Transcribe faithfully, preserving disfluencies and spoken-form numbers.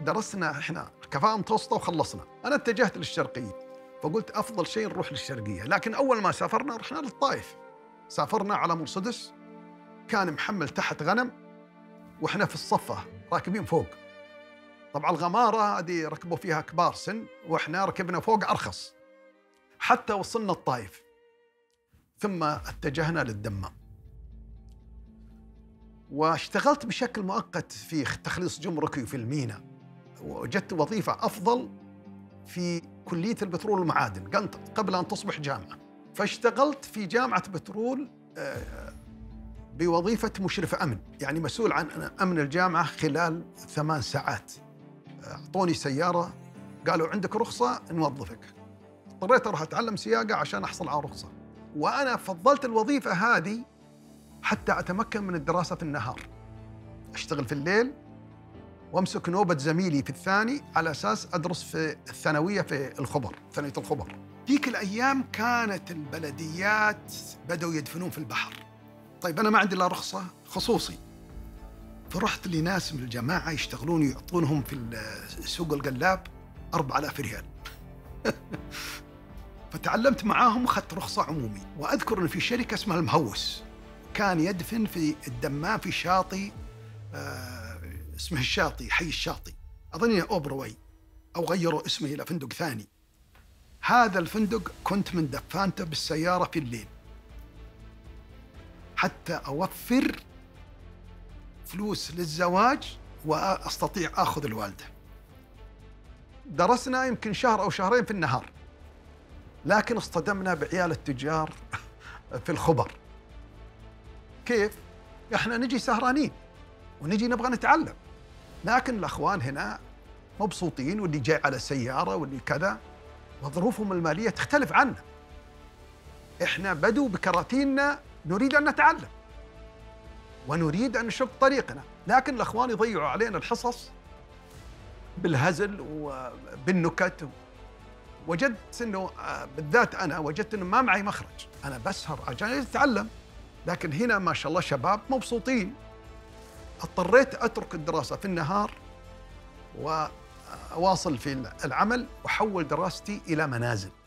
درسنا احنا كفاءة متوسطة وخلصنا، أنا اتجهت للشرقية، فقلت أفضل شيء نروح للشرقية، لكن أول ما سافرنا رحنا للطائف. سافرنا على مرسيدس كان محمل تحت غنم وإحنا في الصفة راكبين فوق. طبعا الغمارة هذه ركبوا فيها كبار سن وإحنا ركبنا فوق أرخص، حتى وصلنا الطائف، ثم اتجهنا للدمام. واشتغلت بشكل مؤقت في تخليص جمركي في الميناء، وجدت وظيفة أفضل في كلية البترول والمعادن قبل أن تصبح جامعة. فاشتغلت في جامعة بترول بوظيفة مشرف أمن، يعني مسؤول عن أمن الجامعة خلال ثمان ساعات. أعطوني سيارة، قالوا عندك رخصة نوظفك. اضطريت أروح أتعلم سياقة عشان أحصل على رخصة، وأنا فضلت الوظيفة هذه حتى أتمكن من الدراسة في النهار. أشتغل في الليل وأمسك نوبة زميلي في الثاني على أساس أدرس في الثانوية في الخبر، ثانوية الخبر. ذيك الأيام كانت البلديات بدأوا يدفنون في البحر. طيب أنا ما عندي إلا رخصة خصوصي، فرحت لناس من الجماعة يشتغلون يعطونهم في سوق القلاب أربعة آلاف ريال. فتعلمت معاهم وأخذت رخصة عمومي. وأذكر أن في شركة اسمها المهوس كان يدفن في الدمام في شاطئ آه اسمه الشاطئ، حي الشاطئ، أظني أوبروي أو غيروا اسمه إلى فندق ثاني. هذا الفندق كنت من دفانته بالسيارة في الليل حتى أوفر فلوس للزواج وأستطيع أخذ الوالدة. درسنا يمكن شهر أو شهرين في النهار، لكن اصطدمنا بعيال التجار في الخبر. كيف؟ احنا نجي سهرانين ونجي نبغى نتعلم، لكن الأخوان هنا مبسوطين، واللي جاي على سيارة واللي كذا، وظروفهم المالية تختلف عنا. احنا بدو بكراتيننا نريد أن نتعلم ونريد أن نشق طريقنا، لكن الأخوان يضيعوا علينا الحصص بالهزل وبالنكت. وجدت أنه بالذات أنا وجدت أنه ما معي مخرج، أنا بسهر عشان أتعلم، لكن هنا ما شاء الله شباب مبسوطين. اضطريت أترك الدراسة في النهار وأواصل في العمل وأحول دراستي إلى منازل.